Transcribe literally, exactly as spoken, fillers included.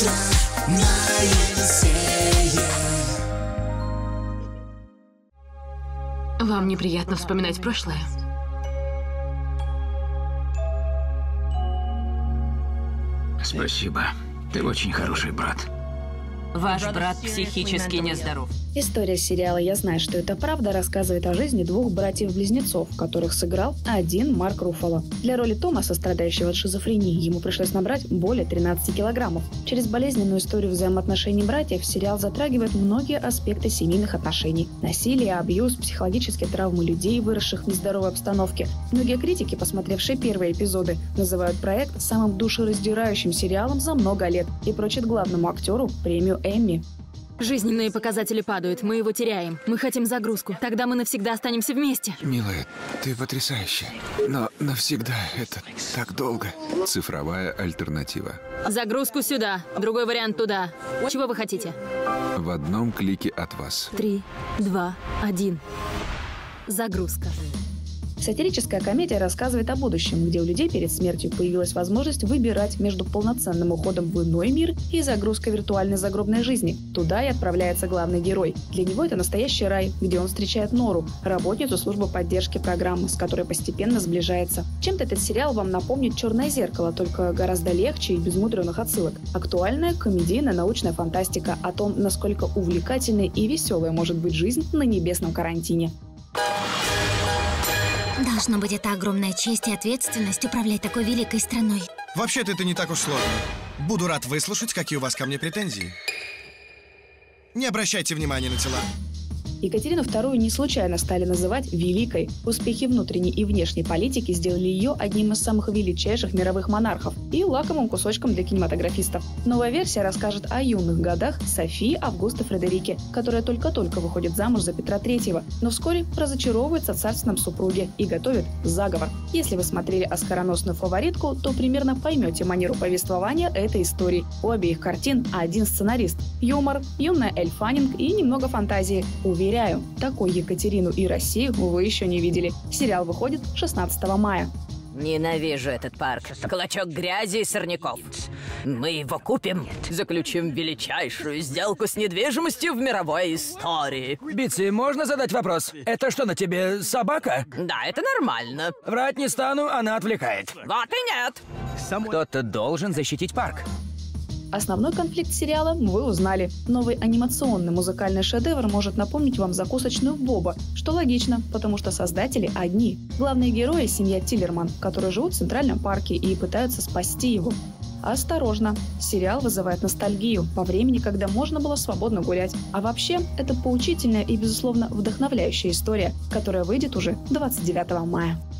утро на Елисее. Вам неприятно вспоминать прошлое? Спасибо. Ты очень хороший брат. Ваш брат психически нездоров. История сериала «Я знаю, что это правда» рассказывает о жизни двух братьев-близнецов, которых сыграл один Марк Руффало. Для роли Томаса, страдающего от шизофрении, ему пришлось набрать более тринадцати килограммов. Через болезненную историю взаимоотношений братьев сериал затрагивает многие аспекты семейных отношений. Насилие, абьюз, психологические травмы людей, выросших в нездоровой обстановке. Многие критики, посмотревшие первые эпизоды, называют проект самым душераздирающим сериалом за много лет и прочат главному актеру премию Эмми. Жизненные показатели падают, мы его теряем. Мы хотим загрузку. Тогда мы навсегда останемся вместе. Милая, ты потрясающая. Но навсегда это так долго. Цифровая альтернатива. Загрузку сюда, другой вариант туда. Чего вы хотите? В одном клике от вас. Три, два, один. Загрузка. Сатирическая комедия рассказывает о будущем, где у людей перед смертью появилась возможность выбирать между полноценным уходом в иной мир и загрузкой виртуальной загробной жизни. Туда и отправляется главный герой. Для него это настоящий рай, где он встречает Нору, работницу службы поддержки программы, с которой постепенно сближается. Чем-то этот сериал вам напомнит «Черное зеркало», только гораздо легче и без мудреных отсылок. Актуальная комедийная научная фантастика о том, насколько увлекательной и веселой может быть жизнь на небесном карантине. Должно быть, это огромная честь и ответственность управлять такой великой страной. Вообще-то это не так уж сложно. Буду рад выслушать, какие у вас ко мне претензии. Не обращайте внимания на тела. Екатерину вторую не случайно стали называть «великой». Успехи внутренней и внешней политики сделали ее одним из самых величайших мировых монархов и лакомым кусочком для кинематографистов. Новая версия расскажет о юных годах Софии Августы Фредерике, которая только-только выходит замуж за Петра Третьего, но вскоре разочаровывается в царственном супруге и готовит заговор. Если вы смотрели «Оскароносную фаворитку», то примерно поймете манеру повествования этой истории. У обеих картин один сценарист. Юмор, юная Эль Фаннинг и немного фантазии. Уверен, Уверяю, такой Екатерину и Россию вы еще не видели. Сериал выходит шестнадцатого мая. Ненавижу этот парк. Клочок грязи и сорняков. Мы его купим, заключим величайшую сделку с недвижимостью в мировой истории. Битси, можно задать вопрос? Это что, на тебе собака? Да, это нормально. Врать не стану, она отвлекает. Вот и нет. Кто-то должен защитить парк. Основной конфликт сериала вы узнали. Новый анимационный музыкальный шедевр может напомнить вам закусочную Боба, что логично, потому что создатели одни. Главные герои – семья Тиллерман, которые живут в Центральном парке и пытаются спасти его. Осторожно, сериал вызывает ностальгию по времени, когда можно было свободно гулять. А вообще, это поучительная и, безусловно, вдохновляющая история, которая выйдет уже двадцать девятого мая.